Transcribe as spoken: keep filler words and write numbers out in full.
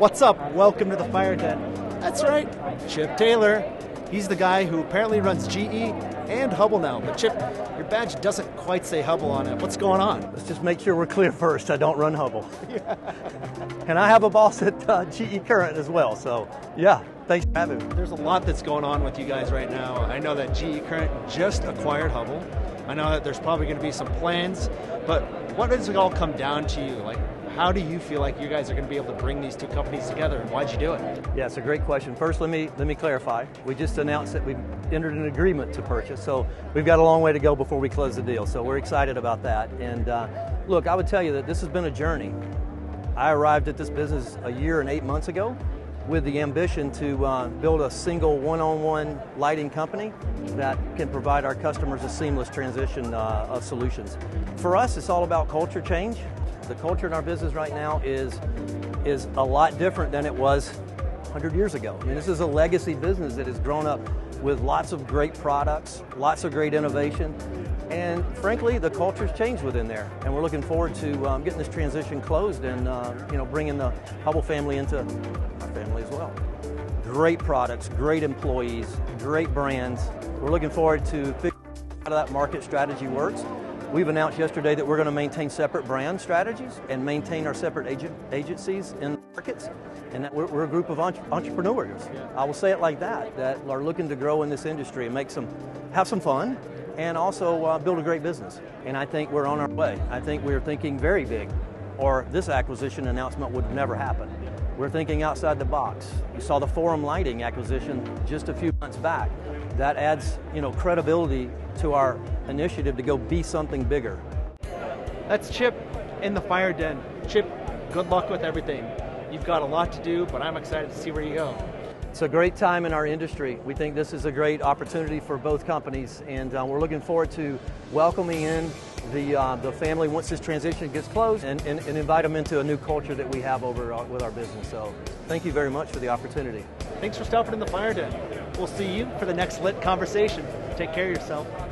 What's up? Welcome to the Fire Den. That's right, Chip Taylor. He's the guy who apparently runs G E and Hubbell now. But Chip, your badge doesn't quite say Hubbell on it. What's going on? Let's just make sure we're clear first. I don't run Hubbell. Yeah. And I have a boss at uh, G E Current as well. So, yeah, thanks for having me. There's a lot that's going on with you guys right now. I know that G E Current just acquired Hubbell. I know that there's probably going to be some plans. But what does it all come down to you? Like, how do you feel like you guys are going to be able to bring these two companies together, and why'd you do it? Yeah, it's a great question. First, let me let me clarify. We just announced that we've entered an agreement to purchase, so we've got a long way to go before we close the deal. So we're excited about that. And uh, look, I would tell you that this has been a journey. I arrived at this business a year and eight months ago with the ambition to uh, build a single one-on-one lighting company that can provide our customers a seamless transition uh, of solutions. For us, it's all about culture change. The culture in our business right now is, is a lot different than it was one hundred years ago. I mean, this is a legacy business that has grown up with lots of great products, lots of great innovation, and frankly, the culture's changed within there. And we're looking forward to um, getting this transition closed and uh, you know, bringing the Hubbell family into our family as well. Great products, great employees, great brands. We're looking forward to figuring out how that market strategy works. We've announced yesterday that we're going to maintain separate brand strategies and maintain our separate agent, agencies in the markets, and that we're, we're a group of entre entrepreneurs. Yeah. I will say it like that, that are looking to grow in this industry and make some, have some fun, and also uh, build a great business. And I think we're on our way. I think we're thinking very big, or this acquisition announcement would never happen. We're thinking outside the box. You saw the Forum Lighting acquisition just a few months back. That adds, you know, credibility to our initiative to go be something bigger. That's Chip in the Fire Den. Chip, good luck with everything. You've got a lot to do, but I'm excited to see where you go. It's a great time in our industry. We think this is a great opportunity for both companies, and uh, we're looking forward to welcoming in the, uh, the family once this transition gets closed and, and, and invite them into a new culture that we have over uh, with our business. So thank you very much for the opportunity. Thanks for stopping in the Fire Den. We'll see you for the next lit conversation. Take care of yourself.